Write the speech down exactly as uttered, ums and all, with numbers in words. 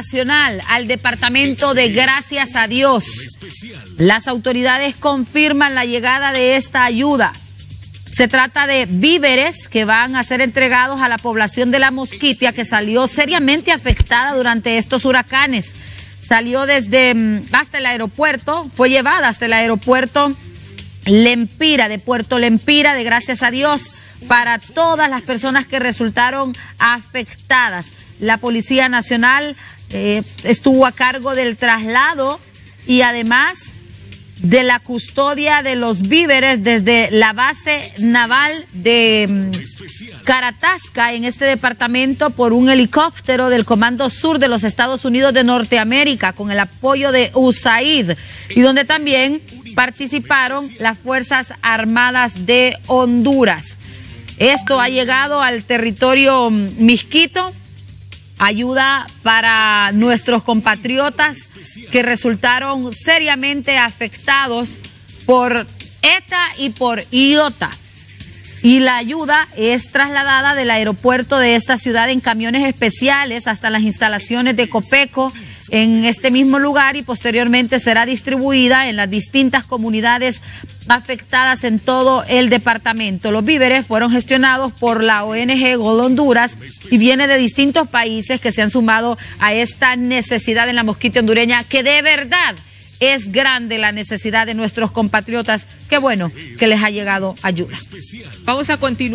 nacional al departamento de Gracias a Dios. Las autoridades confirman la llegada de esta ayuda. Se trata de víveres que van a ser entregados a la población de La Mosquitia, que salió seriamente afectada durante estos huracanes. Salió desde hasta el aeropuerto, fue llevada hasta el aeropuerto Lempira, de Puerto Lempira, de Gracias a Dios, para todas las personas que resultaron afectadas. La Policía Nacional eh, estuvo a cargo del traslado y además de la custodia de los víveres desde la base naval de um, Caratasca, en este departamento, por un helicóptero del Comando Sur de los Estados Unidos de Norteamérica, con el apoyo de U S A I D, y donde también participaron las Fuerzas Armadas de Honduras. Esto ha llegado al territorio Misquito. Ayuda para nuestros compatriotas que resultaron seriamente afectados por ETA y por IOTA. Y la ayuda es trasladada del aeropuerto de esta ciudad en camiones especiales hasta las instalaciones de Copeco en este mismo lugar, y posteriormente será distribuida en las distintas comunidades afectadas en todo el departamento. Los víveres fueron gestionados por la O N G Gol Honduras y viene de distintos países que se han sumado a esta necesidad en La Mosquitia hondureña, que de verdad es grande la necesidad de nuestros compatriotas. Qué bueno que les ha llegado ayuda. Vamos a continuar.